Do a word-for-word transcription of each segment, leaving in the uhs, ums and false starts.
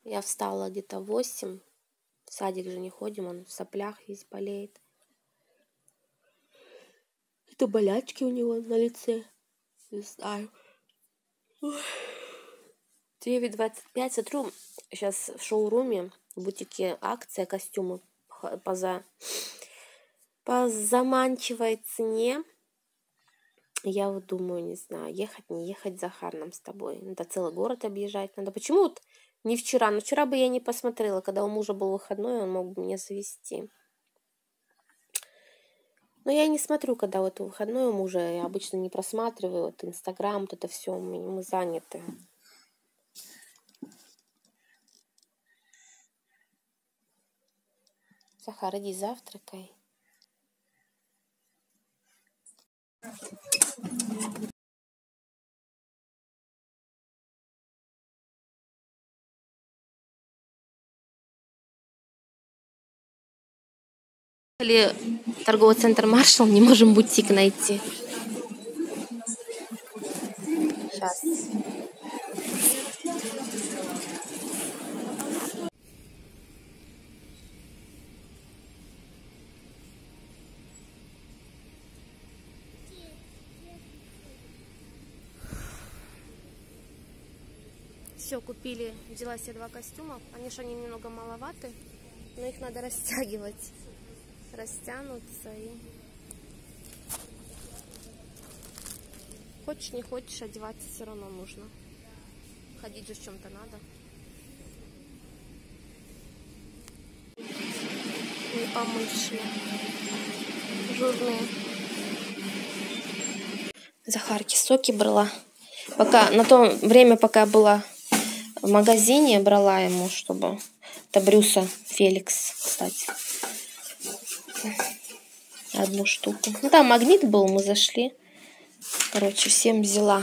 Я встала где-то в восемь. В садик же не ходим, он в соплях весь болеет. Это болячки у него на лице. Не знаю. девять двадцать пять. Смотрю, сейчас в шоуруме, в бутике акция, костюмы по, за... по заманчивой цене. Я вот думаю, не знаю, ехать, не ехать, Захар, нам с тобой. Надо целый город объезжать. Надо. Почему вот не вчера? Но вчера бы я не посмотрела. Когда у мужа был выходной, он мог бы меня завести. Но я не смотрю, когда вот выходной у мужа. Я обычно не просматриваю. Вот Инстаграм, вот это все. Мы заняты. Захар, иди завтракай. Или торговый центр Маршалл, не можем бутик найти. Сейчас. Все, купили, взяла себе два костюма. Они же они немного маловаты, но их надо растягивать. Растянутся и... Хочешь, не хочешь, одеваться все равно нужно. Ходить же в чем-то надо. Не помышли. Жирные. Захарки соки брала. Пока, на то время, пока я была в магазине, брала ему, чтобы... Это Брюса Феликс, кстати. Одну штуку. Ну, там магнит был, мы зашли. Короче, всем взяла.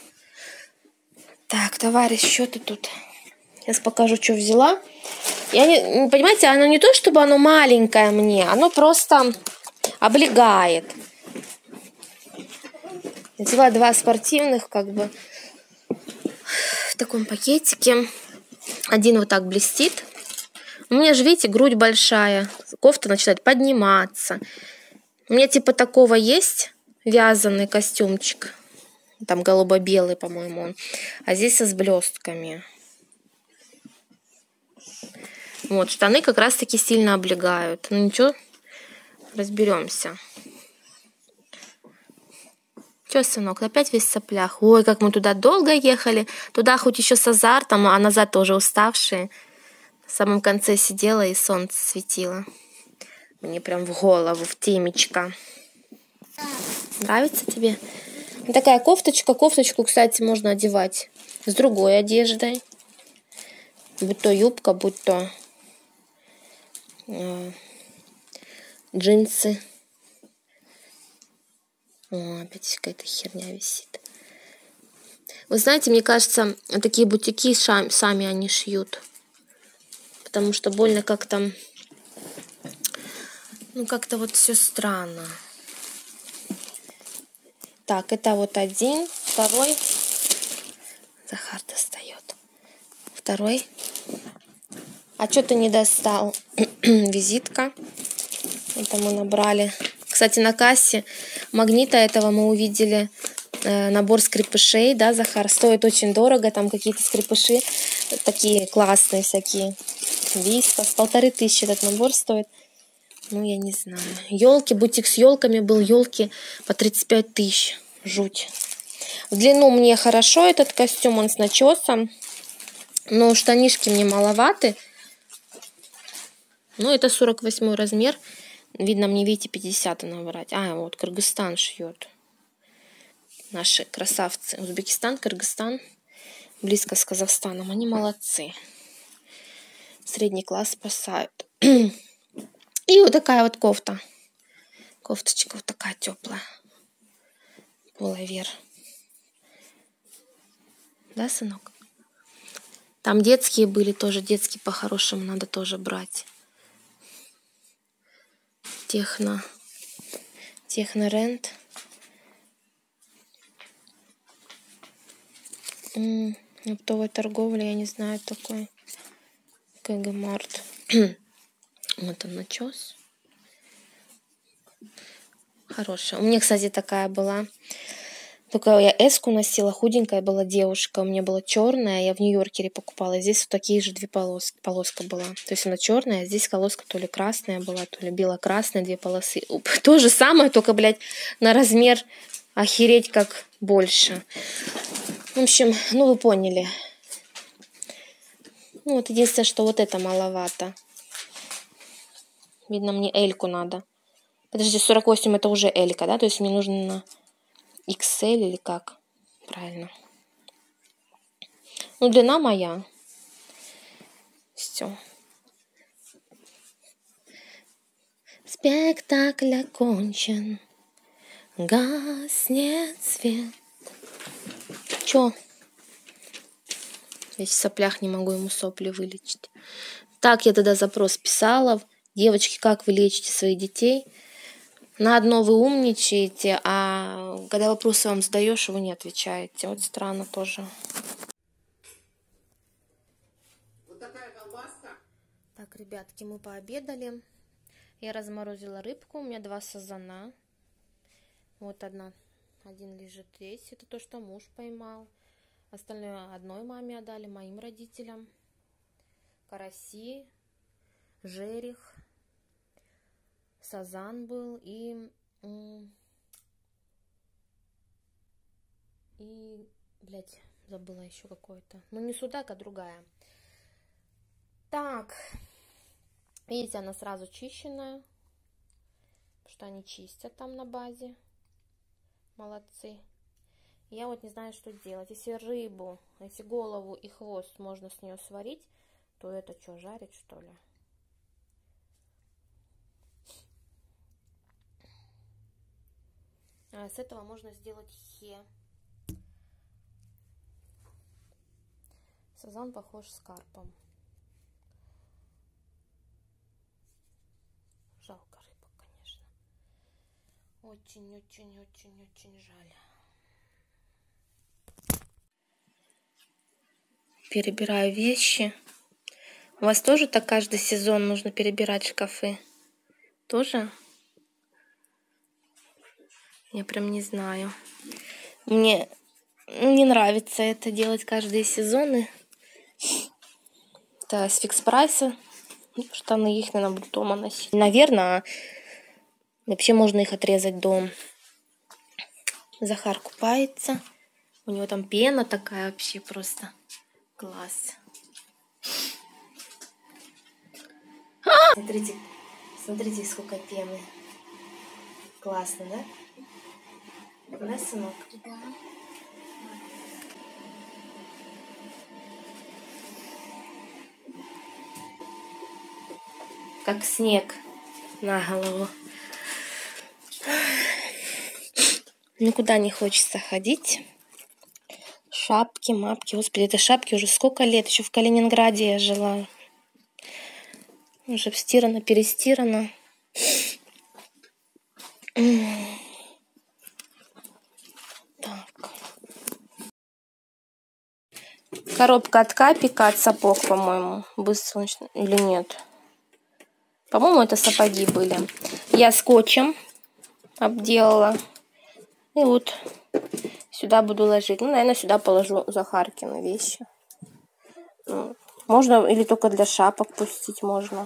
Так, товарищ, что ты тут? Сейчас покажу, что взяла. Я не, понимаете, оно не то, чтобы оно маленькое мне, оно просто облегает. Взяла два спортивных, как бы, в таком пакетике. Один вот так блестит. У меня же, видите, грудь большая. Кофта начинает подниматься. У меня типа такого есть вязаный костюмчик. Там голубо-белый, по-моему, он. А здесь с блестками. Вот, штаны как раз-таки сильно облегают. Ну ничего, разберемся. Че, сынок, опять весь в соплях? Ой, как мы туда долго ехали. Туда хоть еще с азартом, а назад тоже уставшие. В самом конце сидела и солнце светило. Мне прям в голову, в темечко. Нравится тебе? Такая кофточка. Кофточку, кстати, можно одевать с другой одеждой. Будь то юбка, будь то э, джинсы. О, опять какая-то херня висит. Вы знаете, мне кажется, такие бутики сами они шьют. Потому что больно как-то... Ну, как-то вот все странно. Так, это вот один. Второй. Захар достает. Второй. А что ты не достал? Визитка. Это мы набрали. Кстати, на кассе магнита этого мы увидели э, набор скрепышей, да, Захар? Стоит очень дорого, там какие-то скрепыши такие классные всякие. Вискас, полторы тысячи этот набор стоит. Ну, я не знаю. Елки, бутик с елками был, елки по тридцать пять тысяч. Жуть. В длину мне хорошо этот костюм, он с начесом. Но штанишки мне маловаты. Ну, это сорок восьмой размер. Видно, мне, видите, пятьдесят надо брать. А, вот Кыргызстан шьет. Наши красавцы. Узбекистан, Кыргызстан. Близко с Казахстаном. Они молодцы. Средний класс спасают. И вот такая вот кофта. Кофточка вот такая теплая. Пуловер. Да, сынок? Там детские были тоже. Детские по-хорошему надо тоже брать. Техно. Техно-рент. Оптовая торговля, я не знаю такой. КГ Март. Вот он начес. Хорошая. У меня, кстати, такая была. Только я эску носила, худенькая была девушка. У меня была черная, я в Нью-Йоркере покупала. Здесь вот такие же две полоски. Полоска была. То есть она черная, а здесь полоска то ли красная была, то ли бело-красная, две полосы. То же самое, только, блядь, на размер охереть как больше. В общем, ну вы поняли. Ну вот единственное, что вот это маловато. Видно, мне эльку надо. Подожди, сорок восемь это уже элька, да? То есть мне нужно икс эль или как? Правильно. Ну, длина моя. Все. Спектакль окончен. Гаснет свет. Чё? Я в соплях не могу ему сопли вылечить. Так я тогда запрос писала. Девочки, как вы лечите своих детей? На одно вы умничаете, а когда вопросы вам задаешь, вы не отвечаете. Вот странно тоже. Вот такая колбаска. Так, ребятки, мы пообедали. Я разморозила рыбку. У меня два сазана. Вот одна. Один лежит здесь. Это то, что муж поймал. Остальное одной маме отдали, моим родителям. Караси, жерех. Сазан был и, и, блядь, забыла еще какое-то. Ну, не судак, а другая. Так, видите, она сразу чищенная, потому что они чистят там на базе. Молодцы. Я вот не знаю, что делать. Если рыбу, если голову и хвост можно с нее сварить, то это что, жарить, что ли? А с этого можно сделать хе. Сазан похож с карпом. Жалко рыбу, конечно. Очень-очень-очень-очень жаль. Перебираю вещи. У вас тоже так каждый сезон нужно перебирать шкафы? Тоже? Я прям не знаю. Мне не нравится это делать каждые сезоны. Это с фикс прайса. Штаны их, наверное, буду дома носить. Наверное, вообще можно их отрезать до... Захар купается. У него там пена такая вообще просто. Класс. Смотрите, смотрите, сколько пены. Классно, да? Да, сынок? Да. Как снег на голову. Никуда не хочется ходить. Шапки, мапки. Господи, это шапки уже сколько лет. Еще в Калининграде я жила. Уже стирано, перестирано. Так. Коробка от Капика, от сапог, по-моему. Быстро или нет? По-моему, это сапоги были. Я скотчем обделала. И вот сюда буду ложить. Ну, наверное, сюда положу Захаркины вещи. Можно или только для шапок пустить можно.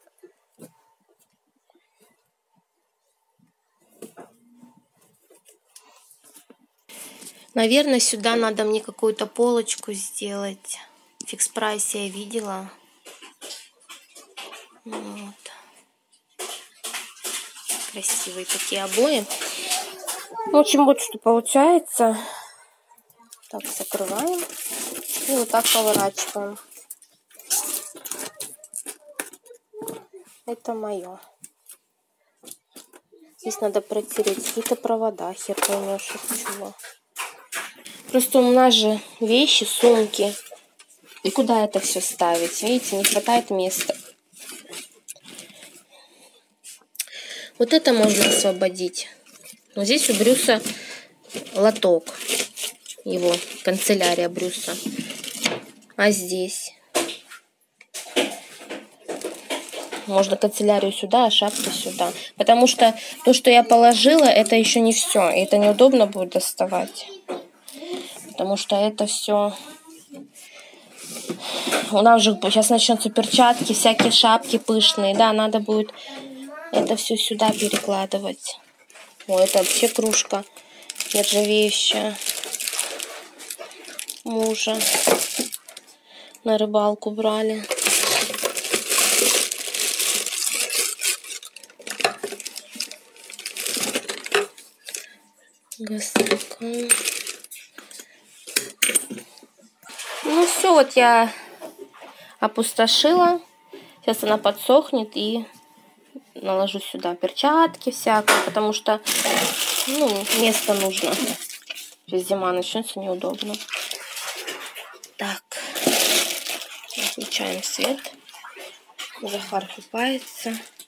Наверное, сюда надо мне какую-то полочку сделать. В фикс прайсе я видела. Вот. Красивые такие обои. В общем, вот что получается. Так, закрываем. И вот так поворачиваем. Это мое. Здесь надо протереть какие-то провода. Хер поймешь, от чего. Просто у нас же вещи, сумки. И куда это все ставить? Видите, не хватает места. Вот это можно освободить. Но здесь у Брюса лоток. Его канцелярия Брюса. А здесь? Можно канцелярию сюда, а шапки сюда. Потому что то, что я положила, это еще не все. И это неудобно будет доставать. Потому что это все... У нас же сейчас начнутся перчатки, всякие шапки пышные. Да, надо будет это все сюда перекладывать. О, это вообще кружка нержавеющая мужа. На рыбалку брали. Гастакан. Ну все, вот я опустошила. Сейчас она подсохнет и наложу сюда перчатки всякие, потому что, ну, место нужно. Сейчас зима начнется, неудобно. Так, выключаем свет. Захар купается.